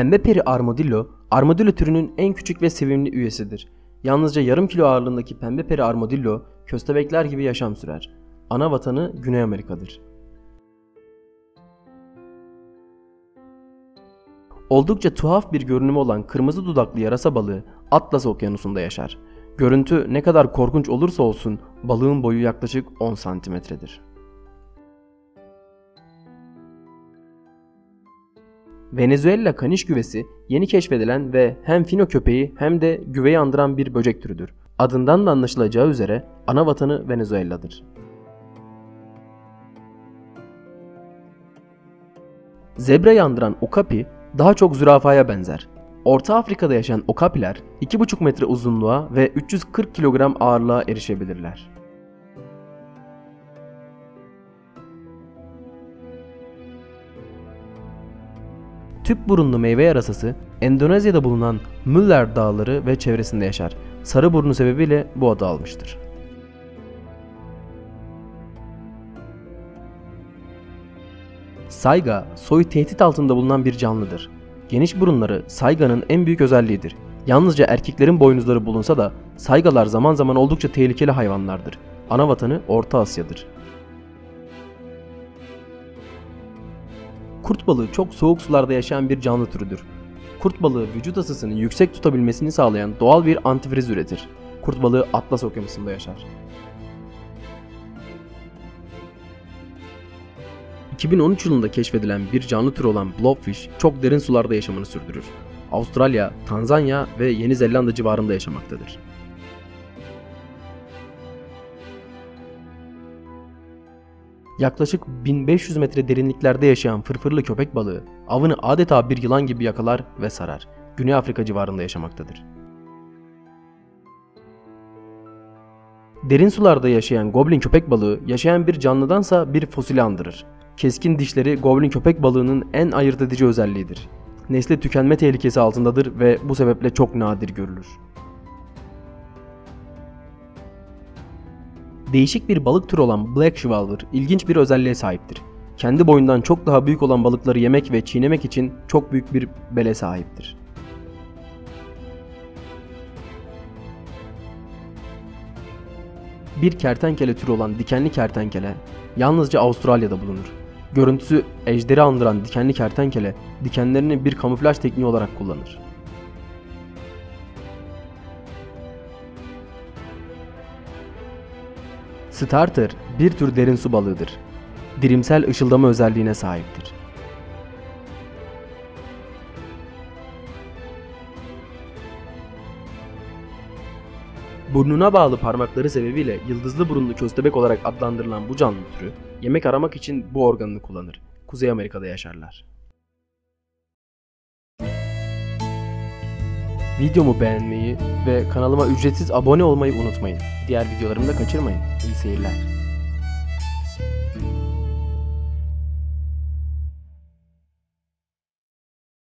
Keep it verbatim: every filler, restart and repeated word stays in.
Pembe peri armadillo, armadillo türünün en küçük ve sevimli üyesidir. Yalnızca yarım kilo ağırlığındaki pembe peri armadillo, köstebekler gibi yaşam sürer. Ana vatanı Güney Amerika'dır. Oldukça tuhaf bir görünümü olan kırmızı dudaklı yarasa balığı Atlas Okyanusu'nda yaşar. Görüntü ne kadar korkunç olursa olsun balığın boyu yaklaşık on santimetredir. Venezuela kaniş güvesi yeni keşfedilen ve hem fino köpeği hem de güveyi andıran bir böcek türüdür. Adından da anlaşılacağı üzere ana vatanı Venezuela'dır. Zebrayı andıran okapi daha çok zürafaya benzer. Orta Afrika'da yaşayan okapiler iki buçuk metre uzunluğa ve üç yüz kırk kilogram ağırlığa erişebilirler. Tüp burunlu meyve yarasası Endonezya'da bulunan Müller Dağları ve çevresinde yaşar. Sarı burnu sebebiyle bu adı almıştır. Sayga, soyu tehdit altında bulunan bir canlıdır. Geniş burunları sayganın en büyük özelliğidir. Yalnızca erkeklerin boynuzları bulunsa da saygalar zaman zaman oldukça tehlikeli hayvanlardır. Ana vatanı Orta Asya'dır. Kurt balığı çok soğuk sularda yaşayan bir canlı türüdür. Kurt balığı vücut ısısını yüksek tutabilmesini sağlayan doğal bir antifriz üretir. Kurt balığı Atlas Okyanusu'nda yaşar. iki bin on üç yılında keşfedilen bir canlı türü olan blobfish çok derin sularda yaşamını sürdürür. Avustralya, Tanzanya ve Yeni Zelanda civarında yaşamaktadır. Yaklaşık bin beş yüz metre derinliklerde yaşayan fırfırlı köpek balığı avını adeta bir yılan gibi yakalar ve sarar. Güney Afrika civarında yaşamaktadır. Derin sularda yaşayan goblin köpek balığı yaşayan bir canlıdansa bir fosili andırır. Keskin dişleri goblin köpek balığının en ayırt edici özelliğidir. Nesli tükenme tehlikesi altındadır ve bu sebeple çok nadir görülür. Değişik bir balık türü olan Black Shivalver ilginç bir özelliğe sahiptir. Kendi boyundan çok daha büyük olan balıkları yemek ve çiğnemek için çok büyük bir bele sahiptir. Bir kertenkele türü olan dikenli kertenkele yalnızca Avustralya'da bulunur. Görüntüsü ejderi andıran dikenli kertenkele dikenlerini bir kamuflaj tekniği olarak kullanır. Starter bir tür derin su balığıdır. Dirimsel ışıldama özelliğine sahiptir. Burnuna bağlı parmakları sebebiyle yıldızlı burunlu köstebek olarak adlandırılan bu canlı türü yemek aramak için bu organını kullanır. Kuzey Amerika'da yaşarlar. Videomu beğenmeyi ve kanalıma ücretsiz abone olmayı unutmayın. Diğer videolarımı da kaçırmayın. İyi seyirler.